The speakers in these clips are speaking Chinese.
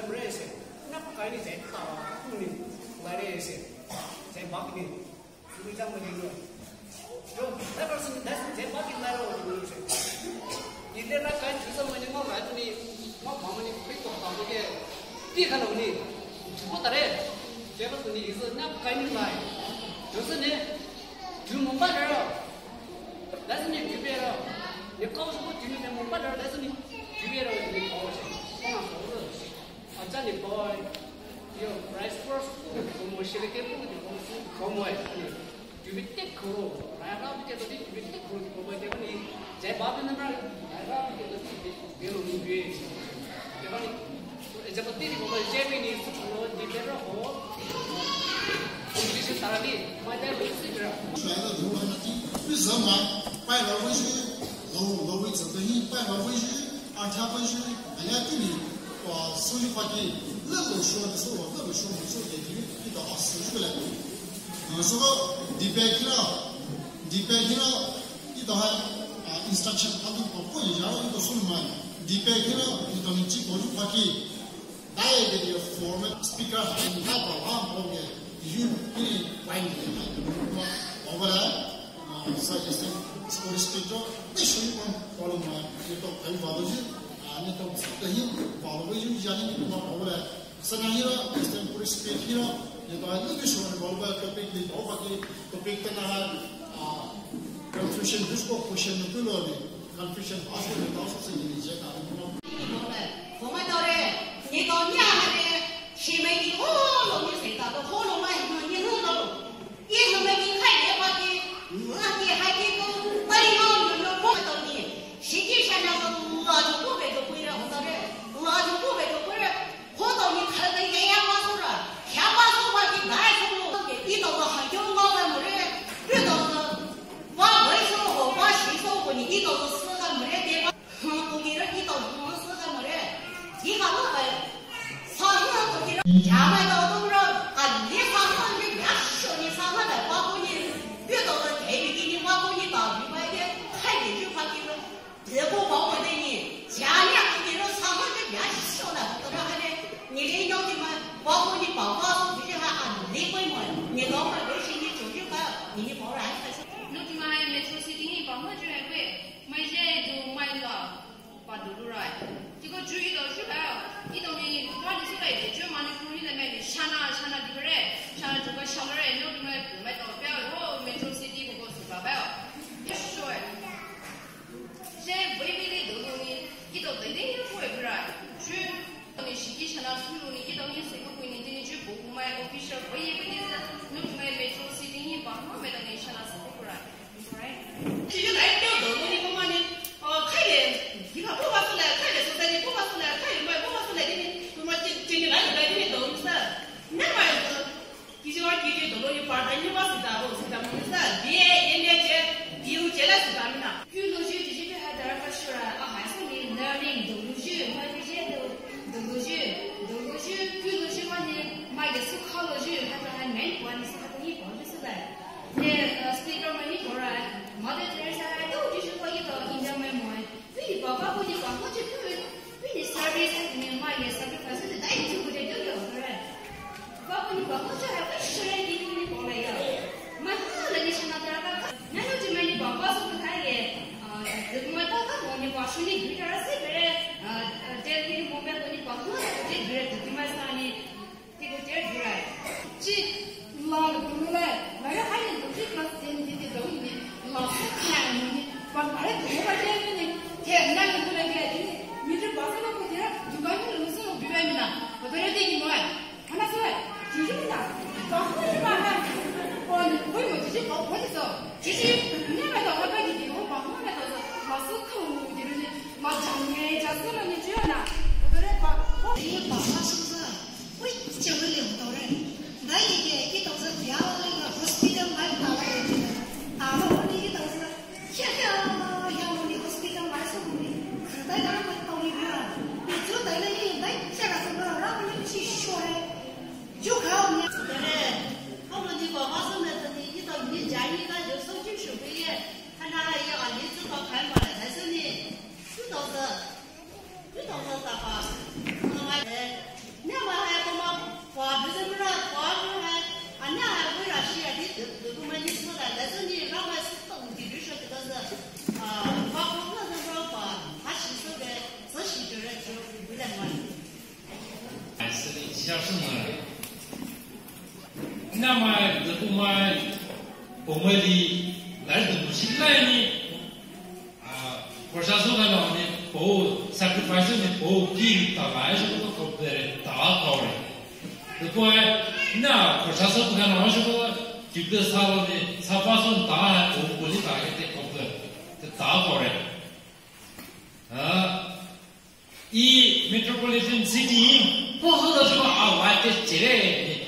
rese. Nak kali ni saya tahu ni, lari rese. Saya bagi ni, kita mesti dulu. Jo, lepas ni saya bagi lari dulu rese. Ini nak kali kita mesti mau macam ni, mau bawa ni pergi ke tamu ke, dia kalau ni,我打的，这个是你是那赶紧来，就是呢，就没办法了，但是你拒绝了，你告诉我拒绝没办法，但是你拒绝了，你搞什么？帮忙投资，啊，这里包有 price first， 我写的给我的公司，搞么哎，拒绝得口了，来让这个的拒绝得口，我这个你在把边那边来让这个别弄拒绝，对吧你？ जब तेरी बोल जेबी नहीं सुनो दिले रहो पुलिस ताली मजा बेसिक रहा 出来的头发那地为什么拜了为是老为这个人拜了为是二天为是人家这里把手机发给那个说的时候那个说的时候也就遇到40个来说个礼拜天了一到还instruction 他都不会然后一到说什么礼拜天了一到你几个就发给 I did your former speaker and type of arm you really find over there. Suggesting school speaker, they show you one follow my little biology and little follow you, Janny, over there. So now here, this temporary speak here, you know, I look at you over topic, the topic that I had confusion, this book, question, confusion, also, and also saying, Poumai Naotumai Mee 你到娘那边去买的火龙，你谁打的火龙嘛？你弄到，也是买的海莲花的，我的还给个白羊牛肉到你，实际上那个拉住不会就贵了，我到这拉住不会就贵了，我到你看个艳阳花树了，天花树花的南树路，一到个很久老了没人，遇到个往回收后往西收过你，一到个四个没人地方，不给人一到五四个没人。 你看我们上河都给家买到都说啊，你上河你别说你上河来挖过你，遇到个台里给你挖过你到另外的海里就怕给了，这不包括的你家里给了上河就别说了，都说还得你这要的嘛，包括你包包就是还按离婚嘛，你老板微信你出去看，你包然还是。 那他妈没出息的你包我就还会买些就买了，把嘟嘟来。 这个注意到是吧？一到你把你出来的，就嘛你可以在那里查那这个人，查这个小人，那边不买到表，我没做 CD 不过是吧？也说哎，现在微微的都东西，一到对的不会不然，就你实际上那出入你一到你这个规定的你就不买，我必须会也不是，那没做 CD 你把我没到你查那是不然，对。 其实来表都你干嘛呢？开的，你看不发出来，开的时候你不发出来，开的不发出来的你，他妈今年来就来的你都是，那玩意儿，就是我今年都了一半的，你我是咋不是咋不是？别接来是咋的呢？ 有路去这些还在那个说了，还是你那里走路去，买这些走路去，有路去嘛你买的是烤路去，还是还没关，你是还是一包就是的，speaker 嘛一包来。 我在这下来都就是说一个应该买买，所以爸爸过去光过去都是，对你service你买的 service 还是带你过去都有的嘞。爸爸你光过去还会说来的你过来呀，买好了你想到这儿个，然后就买你爸爸说的开的，这个买到个我你爸说你对这儿是个人，这你我们说你爸爸这个这个买啥呢？这个这出来，这老了不来，那个还有东西个真的都里面。 老是看你，把把那头发剪的你，天那个不能剪，你这把这个不剪，就把你弄死我别外面了，我在这等你们，看他说，就是不啦，把我去把他，我有这些搞我的时候，其实你们到我这里我把我们都是老是抠的呢，老长哎，假死了你这样的，我在这把我你爸爸是不是？我就是领导人，那一都是不要那个不是比较买不到的。 啊，我那个都是，现在要我那个是比较买手的，是在那个道理了。你就在那里，那这个什么，让你去说嘞，就靠你。对嘞，我们的爸爸是那个的，一到你家里个就手机收费的，他那也按你知道看过来，但是呢，这都是咋办？我买的。 下什么？那么这不嘛，我们的来自不是来呢啊，或者说呢，不 sacrifice 呢，不给到来是不可不的大高的。如果那或者说不看到是不给的啥了呢？啥发生大不的大个的可不的大高的啊。이 metropolitan city 포함해서 와이트 제레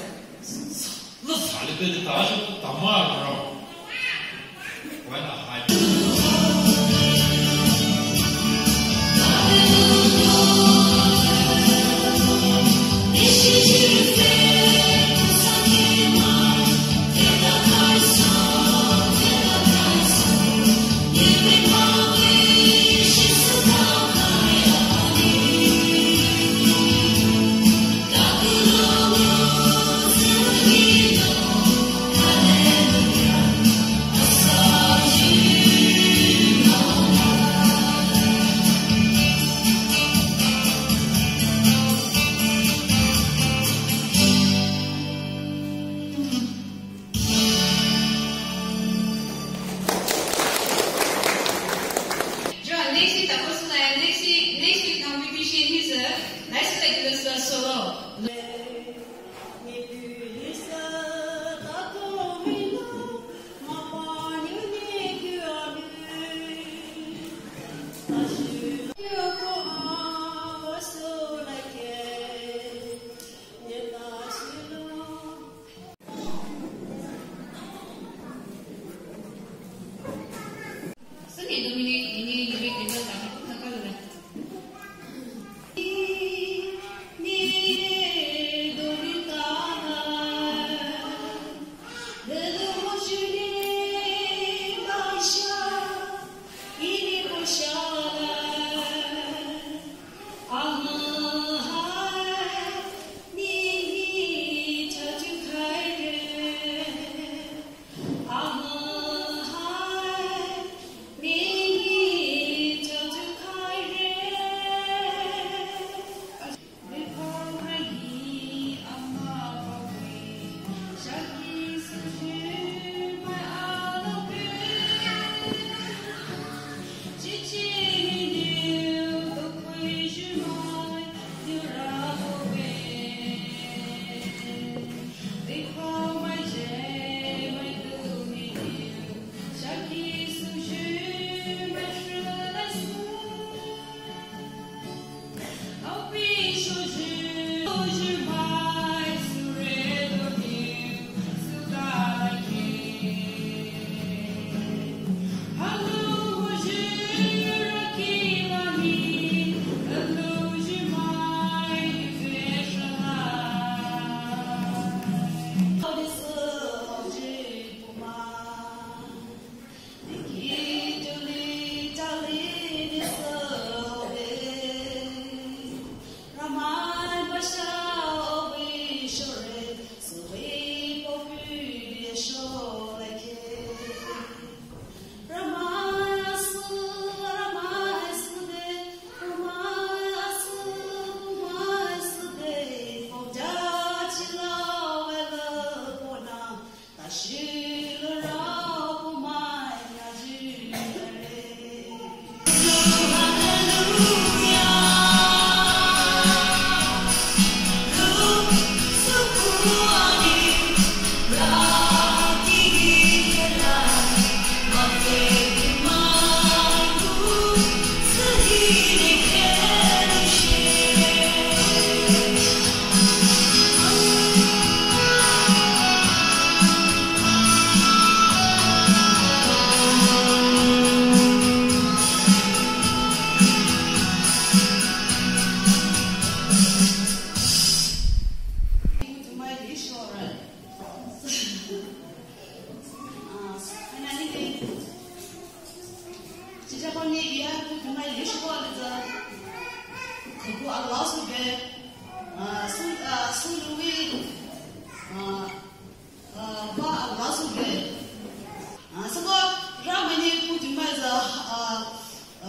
너 살게 다시 담아라 와나 하이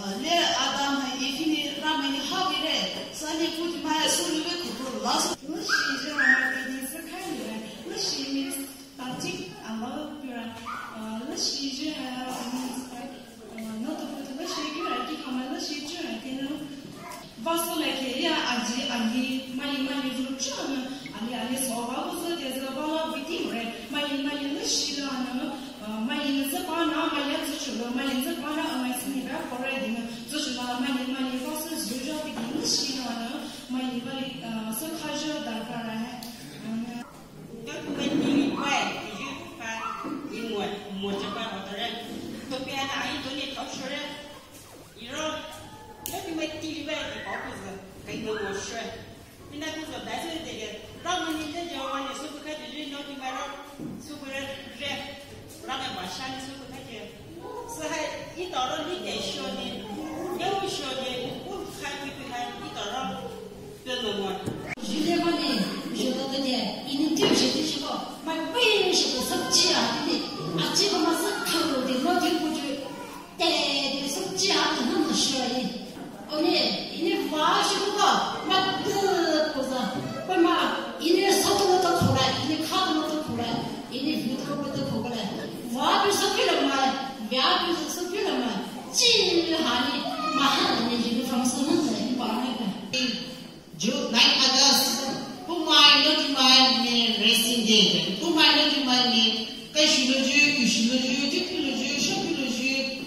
Sunday put my soul with 还要支持了，买零子光上买是你不要跑来的呢，支持了买零方式就要比零西了呢，买零个是开始大概来， 要买零块，你就把一摸着把我的人，特别拿一多年掏出来，一说要买第一块的包子，给我说，你那个说但是这个，让我们这叫我们是不开的人要去买了，是不是热？让人把山的是不开的，是还一到了你得说的，有说的，我还不还一到了，别弄我。 有点嘛呢，学到这点，一年就是这些个，买背是个手机啊，对不对？啊，这个嘛是偷的，老天不就，这个手机啊，那么说的。哦呢，一年花是个，嘛不是，为嘛一年手都都扣来，一年卡都都扣来，一年户头都扣过来。花就是给了嘛，牙就是给了嘛，今日哈呢，马上人家这个方式很正棒那个。 就9 August, Poumai Naotumai Mee Racing Day. Poumai Naotumai Mee, Kaishuloju, Ushuloju, Tipuloju, Shapuloju,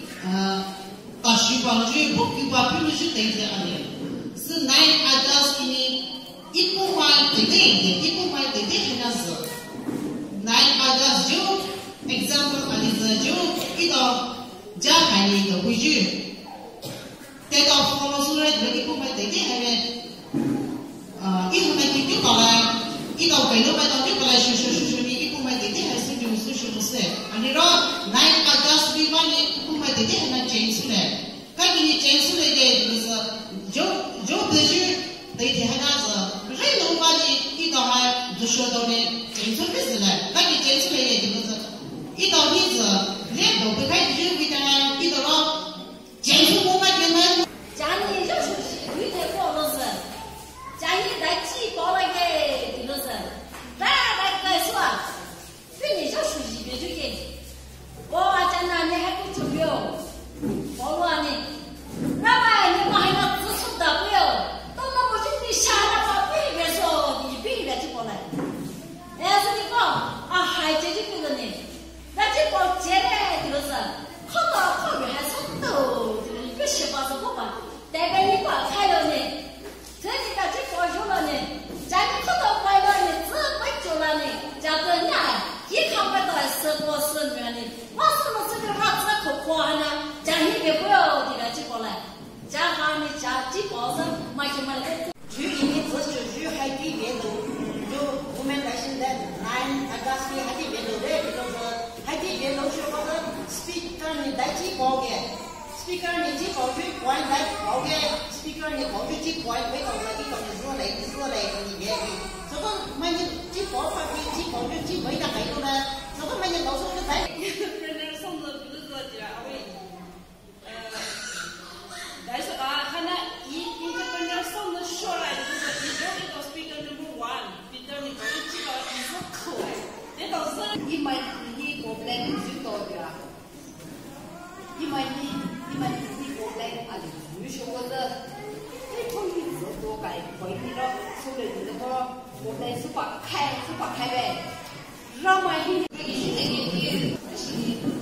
Ashupaluju, Bokupapuloju, Tete Ale. So 9 August ini, Poumai Tete Henaz. 9 August jo, example aliza jo, ito, Jakani do Huju. Tete follow surat bagi Poumai Tete Henaz. 一方面就就搞来，一到北头摆到就搞来说的，一不买对对还是就是的是，你说9 August 的话呢，不买对对还能捡出来，看给你捡出来的就是不是对对还那是，人的话呢，一到还就说到的捡出来是来，看你捡出来的就是一到你是人都不开就为啥一到了捡出我们原来家里就是有点过了是。家里来几包那个这个是，来说，对你就属于别就给，我讲那你还不足够，包了呢，那么你们还要支出的不要，都那么就你下了把别人说你别人就过来，要是你讲啊还这就这个呢，那这包接来这个是，考到考虑还是都这个一个10八是不吧，大概你把开了呢。这里的这包住了呢，家里看到快乐呢，只会住了呢，家的呢，一看不到10多10年呢，我什么这个哈子可夸呢？家里别不要这个这个来，家哈呢家这包子买就买了。 去年这是还给别人，就我们在现在9 August 还给别人的，就是还给别人是我的 speaker 呢带几包的。speaker 你几包去关来包嘅 speaker 你包去几关每个人一个人来里面的，这个每年几包发给几包去几每个还有呢，这个每年老师就在。 人送的不是说这为，但是啊，他那一个本人送的说来的就是一个 speaker number 1，speaker 你包去几个一个口哎，这都是你买你过不来你就多的啊，你买你过来啊，你说我的，你可以自多改，可以了，出来这个过来是把开呗，让买你这个是这个。